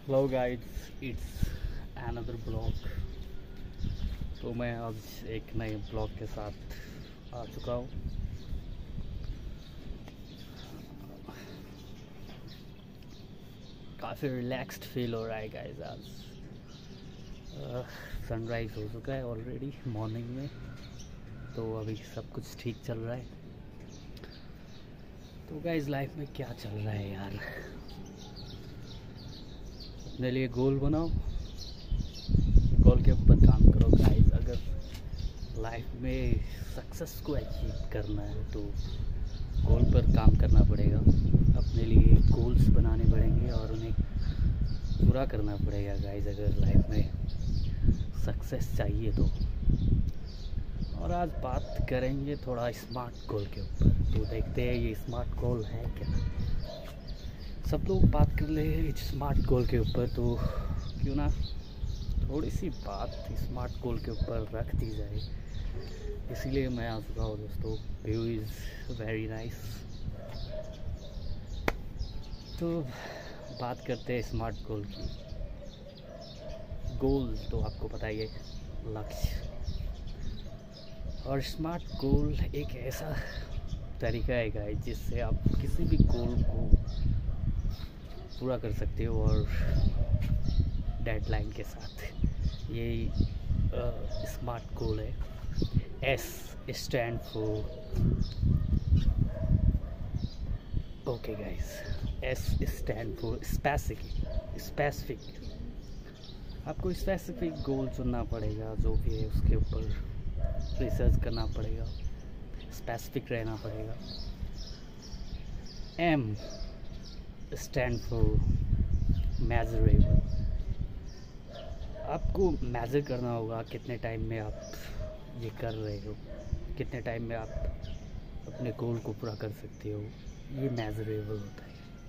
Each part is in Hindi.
Hello guys, it's another blog. तो मैं आज एक नए ब्लॉग के साथ आ चुका हूँ। काफ़ी रिलैक्स्ड फील हो रहा है गाइस। आज सनराइज़ हो चुका है ऑलरेडी मॉर्निंग में, तो अभी सब कुछ ठीक चल रहा है। तो गाइस, लाइफ में क्या चल रहा है यार? अपने लिए गोल बनाओ, गोल के ऊपर काम करो गाइस। अगर लाइफ में सक्सेस को अचीव करना है तो गोल पर काम करना पड़ेगा। अपने लिए गोल्स बनाने पड़ेंगे और उन्हें पूरा करना पड़ेगा गाइस, अगर लाइफ में सक्सेस चाहिए तो। और आज बात करेंगे थोड़ा स्मार्ट गोल के ऊपर। तो देखते हैं ये स्मार्ट गोल है क्या। सब लोग बात कर रहे हैं स्मार्ट गोल के ऊपर, तो क्यों ना थोड़ी सी बात स्मार्ट गोल के ऊपर रख दी जाए। इसीलिए मैं आ चुका हूँ दोस्तों। View is very nice. तो बात करते हैं स्मार्ट गोल की। गोल तो आपको पता ही है, लक्ष्य। और स्मार्ट गोल एक ऐसा तरीका है गाइस जिससे आप किसी भी गोल को पूरा कर सकते हो और डेडलाइन के साथ। ये स्मार्ट गोल है। S stand for okay guys, S stand for specific. आपको स्पेसिफिक गोल चुनना पड़ेगा, जो भी है उसके ऊपर रिसर्च करना पड़ेगा, स्पेसिफिक रहना पड़ेगा। M stand for measurable. आपको मेज़र करना होगा कितने टाइम में आप ये कर रहे हो, कितने टाइम में आप अपने गोल को पूरा कर सकते हो। ये मेजरेबल होता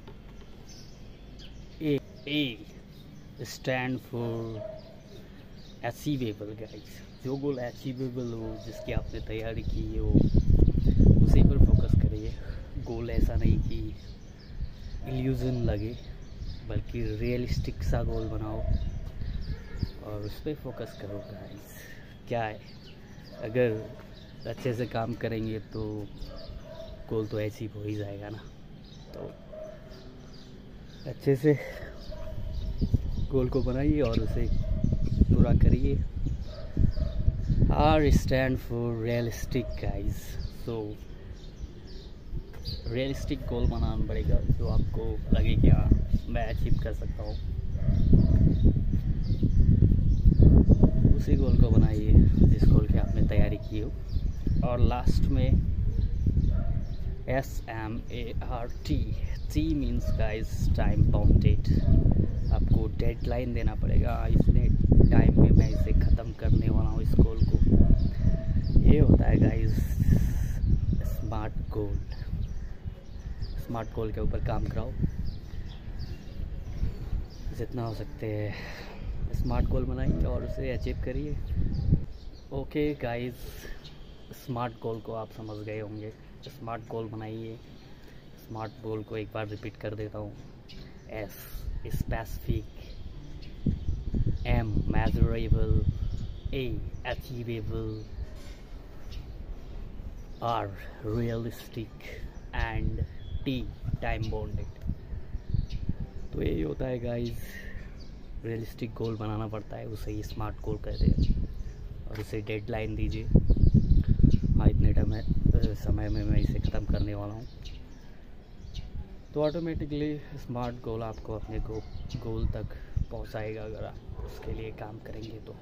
है। A stand for achievable guys. जो गोल अचीवेबल हो, जिसकी आपने तैयारी की हो, उसी पर फोकस करिए। गोल ऐसा नहीं कि इल्यूज़न लगे, बल्कि रियलिस्टिक सा गोल बनाओ और उस पर फोकस करो गाइस। क्या है, अगर अच्छे से काम करेंगे तो गोल तो अचीव हो ही जाएगा ना। तो अच्छे से गोल को बनाइए और उसे पूरा करिए। R stand for realistic guys. So realistic goal बनाना पड़ेगा जो आपको लगे कि हाँ, मैं अचीव कर सकता हूँ। उसी गोल को बनाइए जिस गोल की आपने तैयारी की हो। और लास्ट में SMART। T means guys time bounded. आपको डेडलाइन देना पड़ेगा, इतने टाइम में मैं इसे ख़त्म करने वाला हूँ, इस गोल को। ये होता है guys smart goal. Smart goal के ऊपर काम कराओ, जितना हो सकते हैं स्मार्ट गोल बनाइए और उसे अचीव करिए। ओके गाइस, स्मार्ट गोल को आप समझ गए होंगे। स्मार्ट गोल बनाइए। स्मार्ट गोल को एक बार रिपीट कर देता हूँ। S specific, M measurable, A achievable, R realistic and T time bounded. तो यही होता है गाइस, रियलिस्टिक गोल बनाना पड़ता है, उसे ही स्मार्ट गोल कहते हैं। और उसे डेडलाइन दीजिए, हाँ इतने समय में मैं इसे ख़त्म करने वाला हूँ। तो ऑटोमेटिकली स्मार्ट गोल आपको अपने गोल तक पहुँचाएगा, अगर आप उसके लिए काम करेंगे तो।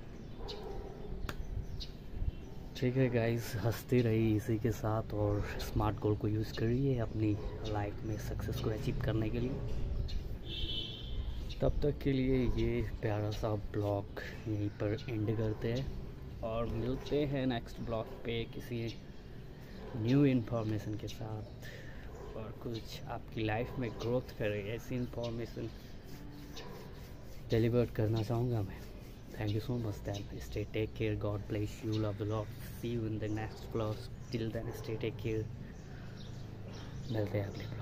ठीक है गाइस, हंसते रहिए इसी के साथ और स्मार्ट गोल को यूज़ करिए अपनी लाइफ में सक्सेस को अचीव करने के लिए। तब तक के लिए ये प्यारा सा ब्लॉग यहीं पर एंड करते हैं और मिलते हैं नेक्स्ट ब्लॉग पे किसी न्यू इन्फॉर्मेशन के साथ, और कुछ आपकी लाइफ में ग्रोथ करे ऐसी इन्फॉर्मेशन डिलीवर करना चाहूँगा मैं। Thank you so much then. Stay take care. God bless you. Love the Lord. See you in the next vlog. Till then, stay take care. मिलते हैं अगले